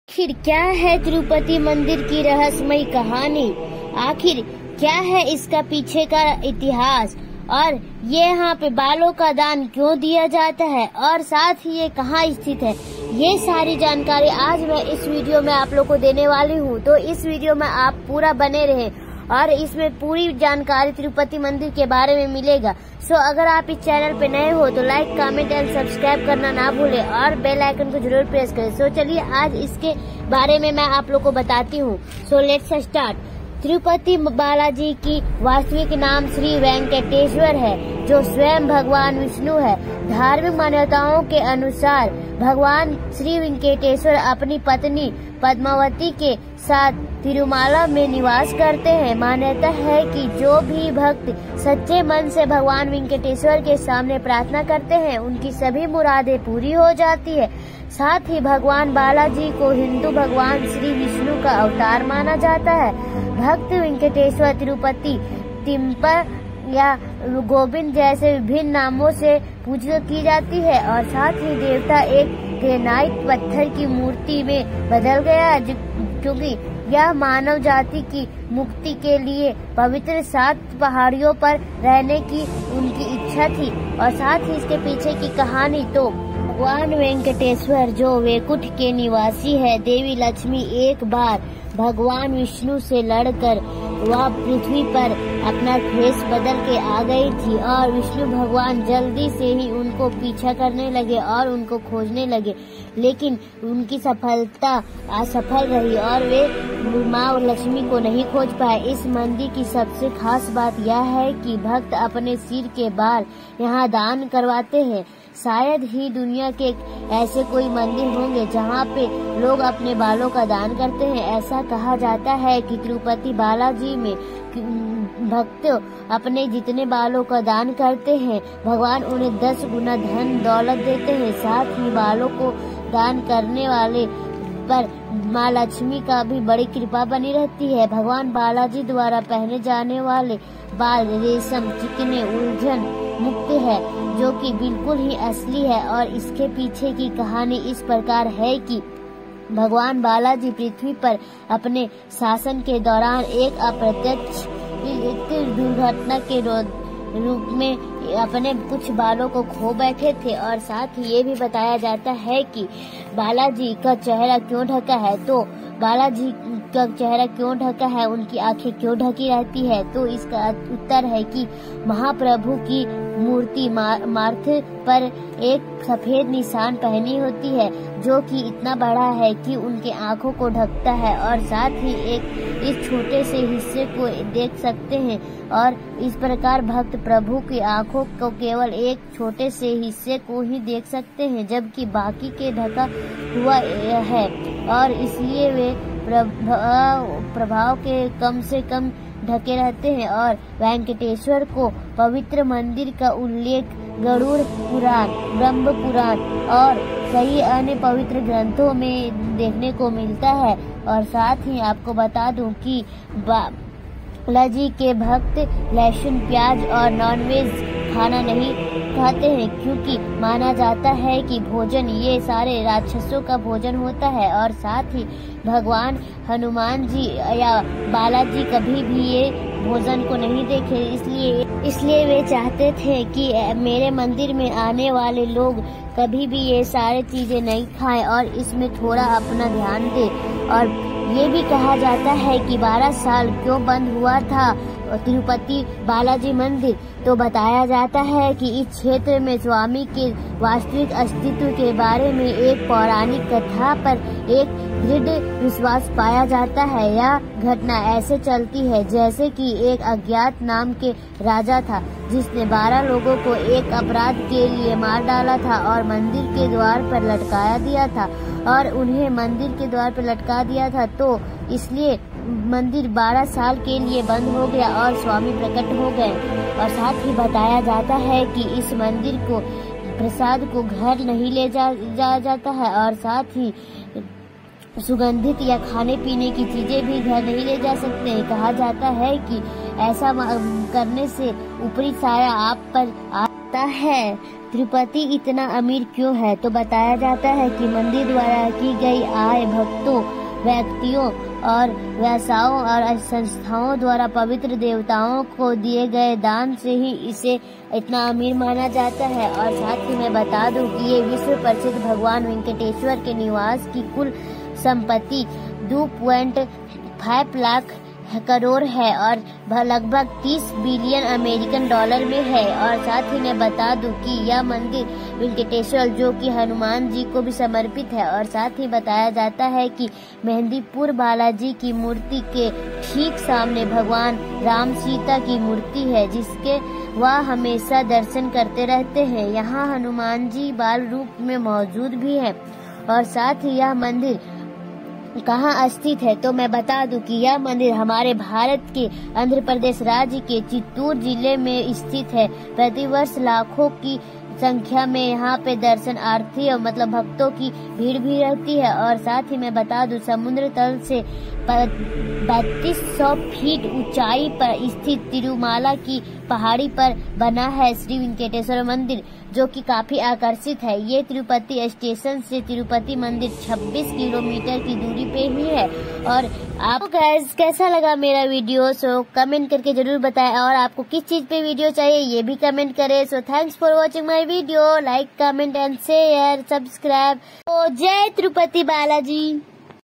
आखिर क्या है तिरुपति मंदिर की रहस्यमयी कहानी? आखिर क्या है इसका पीछे का इतिहास? और ये यहाँ पे बालों का दान क्यों दिया जाता है और साथ ही ये कहाँ स्थित है, ये सारी जानकारी आज मैं इस वीडियो में आप लोग को देने वाली हूँ। तो इस वीडियो में आप पूरा बने रहे और इसमें पूरी जानकारी तिरुपति मंदिर के बारे में मिलेगा। सो अगर आप इस चैनल पे नए हो तो लाइक, कमेंट एंड सब्सक्राइब करना ना भूलें और बेल आइकन को जरूर प्रेस करें। सो चलिए आज इसके बारे में मैं आप लोग को बताती हूँ। So let's start. Tirupati Balaji की वास्तविक नाम श्री वेंकटेश्वर है, जो स्वयं भगवान विष्णु है। धार्मिक मान्यताओं के अनुसार भगवान श्री वेंकटेश्वर अपनी पत्नी पद्मावती के साथ तिरुमाला में निवास करते हैं। मान्यता है कि जो भी भक्त सच्चे मन से भगवान वेंकटेश्वर के सामने प्रार्थना करते हैं, उनकी सभी मुरादें पूरी हो जाती है। साथ ही भगवान बालाजी को हिंदू भगवान श्री विष्णु का अवतार माना जाता है। भक्त वेंकटेश्वर तिरुपति, तिम्पर या गोविंद जैसे विभिन्न नामों से पूजा की जाती है और साथ ही देवता एक ग्रेनाइट पत्थर की मूर्ति में बदल गया है, क्योंकि यह मानव जाति की मुक्ति के लिए पवित्र 7 पहाड़ियों पर रहने की उनकी इच्छा थी। और साथ ही इसके पीछे की कहानी तो भगवान वेंकटेश्वर जो वैकुंठ के निवासी है, देवी लक्ष्मी एक बार भगवान विष्णु से लड़कर वह पृथ्वी पर अपना भेष बदल के आ गई थी और विष्णु भगवान जल्दी से ही उनको पीछा करने लगे और उनको खोजने लगे, लेकिन उनकी सफलता असफल रही और वे माँ लक्ष्मी को नहीं खोज पाए। इस मंदिर की सबसे खास बात यह है कि भक्त अपने सिर के बाल यहाँ दान करवाते हैं। शायद ही दुनिया के ऐसे कोई मंदिर होंगे जहाँ पे लोग अपने बालों का दान करते हैं। ऐसा कहा जाता है कि तिरुपति बालाजी में भक्त अपने जितने बालों का दान करते हैं, भगवान उन्हें 10 गुना धन दौलत देते हैं। साथ ही बालों को दान करने वाले पर माँ लक्ष्मी का भी बड़ी कृपा बनी रहती है। भगवान बालाजी द्वारा पहने जाने वाले बाल रेशम, चिकने, उलझन मुक्त है, जो कि बिल्कुल ही असली है। और इसके पीछे की कहानी इस प्रकार है कि भगवान बालाजी पृथ्वी पर अपने शासन के दौरान एक अप्रत्यक्ष दुर्घटना के रूप में अपने कुछ बालों को खो बैठे थे। और साथ ही ये भी बताया जाता है कि बालाजी का चेहरा क्यों ढका है। तो बालाजी का चेहरा क्यों ढका है, उनकी आंखें क्यों ढकी रहती है, तो इसका उत्तर है कि महाप्रभु की मूर्ति माथे पर एक सफेद निशान पहनी होती है, जो कि इतना बड़ा है कि उनके आंखों को ढकता है। और साथ ही इस छोटे से हिस्से को देख सकते हैं और इस प्रकार भक्त प्रभु की आंखों को केवल एक छोटे से हिस्से को ही देख सकते हैं, जबकि बाकी के ढका हुआ है और इसलिए वे प्रभाव के कम से कम ढके रहते हैं। और वेंकटेश्वर को पवित्र मंदिर का उल्लेख गरुड़ पुराण, ब्रह्म पुराण और कई अन्य पवित्र ग्रंथों में देखने को मिलता है। और साथ ही आपको बता दूं कि बालाजी के भक्त लहसुन, प्याज और नॉनवेज खाना नहीं खाते हैं, क्योंकि माना जाता है कि भोजन ये सारे राक्षसों का भोजन होता है। और साथ ही भगवान हनुमान जी या बालाजी कभी भी ये भोजन को नहीं देखे, इसलिए वे चाहते थे कि मेरे मंदिर में आने वाले लोग कभी भी ये सारे चीजें नहीं खाएं और इसमें थोड़ा अपना ध्यान दें। और ये भी कहा जाता है कि 12 साल क्यों बंद हुआ था तिरुपति बालाजी मंदिर, तो बताया जाता है कि इस क्षेत्र में स्वामी के वास्तविक अस्तित्व के बारे में एक पौराणिक कथा पर एक दृढ़ विश्वास पाया जाता है। यह घटना ऐसे चलती है जैसे कि एक अज्ञात नाम के राजा था, जिसने 12 लोगों को एक अपराध के लिए मार डाला था और मंदिर के द्वार पर लटकाया दिया था और उन्हें मंदिर के द्वार पर लटका दिया था। तो इसलिए मंदिर 12 साल के लिए बंद हो गया और स्वामी प्रकट हो गए। और साथ ही बताया जाता है कि इस मंदिर को प्रसाद को घर नहीं ले जाता है और साथ ही सुगंधित या खाने पीने की चीजें भी घर नहीं ले जा सकते हैं। कहा जाता है कि ऐसा करने से ऊपरी साया आप पर आता है तिरुपति इतना अमीर क्यों है? तो बताया जाता है कि मंदिर द्वारा की गई आय भक्तों, व्यक्तियों और व्यवसायों और संस्थाओं द्वारा पवित्र देवताओं को दिए गए दान से ही इसे इतना अमीर माना जाता है। और साथ ही मैं बता दूं कि ये विश्व प्रसिद्ध भगवान वेंकटेश्वर के निवास की कुल संपत्ति 2.5 लाख करोड़ है और लगभग 30 बिलियन अमेरिकन डॉलर में है। और साथ ही मैं बता दूं कि यह मंदिर वेंकटेश्वर जो कि हनुमान जी को भी समर्पित है। और साथ ही बताया जाता है कि मेहंदीपुर बालाजी की मूर्ति के ठीक सामने भगवान राम सीता की मूर्ति है, जिसके वह हमेशा दर्शन करते रहते हैं। यहाँ हनुमान जी बाल रूप में मौजूद भी है। और साथ ही यह मंदिर कहाँ स्थित है? तो मैं बता दूं कि यह मंदिर हमारे भारत के आंध्र प्रदेश राज्य के चित्तूर जिले में स्थित है। प्रतिवर्ष लाखों की संख्या में यहाँ पे दर्शनार्थी मतलब भक्तों की भीड़ भी रहती है। और साथ ही मैं बता दूं समुद्र तल से 3200 फीट ऊंचाई पर स्थित तिरुमाला की पहाड़ी पर बना है श्री वेंकटेश्वर मंदिर, जो कि काफी आकर्षित है। ये तिरुपति स्टेशन से तिरुपति मंदिर 26 किलोमीटर की दूरी पे ही है। और आपको गाइस कैसा लगा मेरा वीडियो? सो कमेंट करके जरूर बताएं। और आपको किस चीज पे वीडियो चाहिए ये भी कमेंट करें। So thanks for watching my video. Like, comment and share, subscribe. Jai Tirupati Balaji.